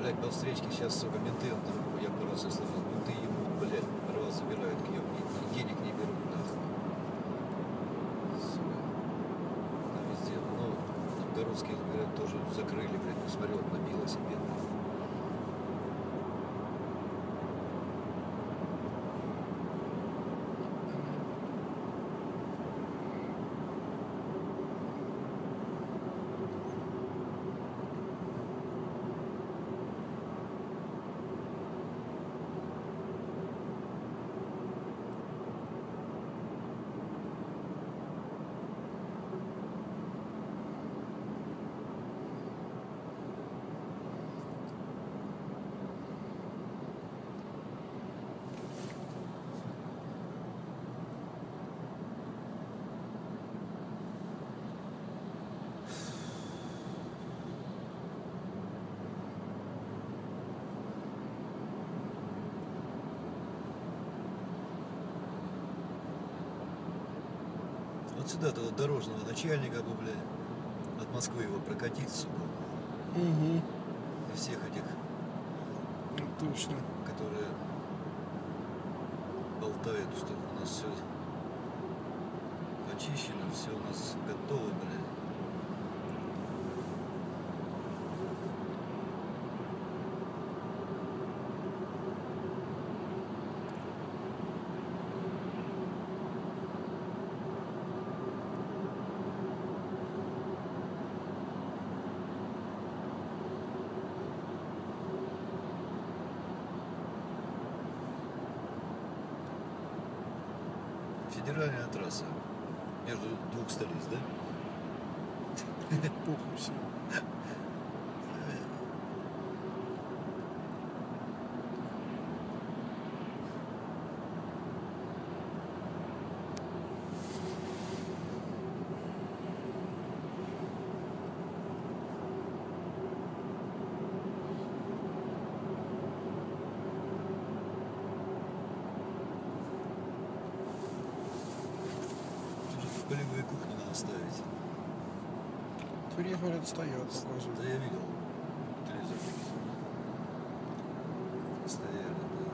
блядь, по встречке сейчас, сука, менты, он там, я пару раз слышал, менты ему, блядь, права забирают к нему, денег не берут, нахуй. Сука. Там везде, ну, Новгородские, говорят, тоже закрыли, блядь, посмотрел, набило себе. Вот сюда тогда дорожного начальника бы, блядь, от Москвы его прокатить, сука. Угу. И всех этих, Точно. которые болтают, что у нас все почищено, все у нас готово, блядь. Федеральная трасса между двух столиц, да? Похуй все. Полевые кухни надо ставить. Твери, говорят, стоят, Да показывают. я видел. Телевизор. Стояли, да.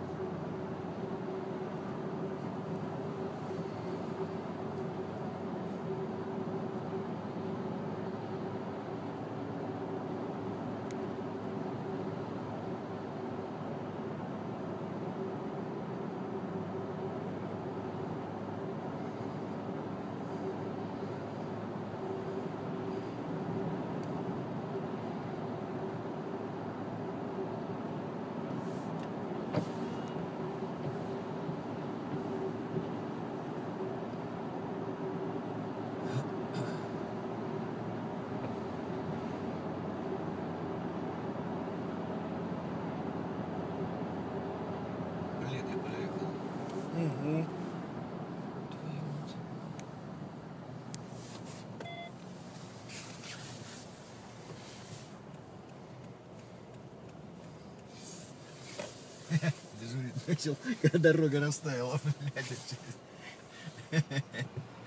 Блин, я проехал. Угу. Твою мать. Дежурить начал, когда дорога растаяла, блядь.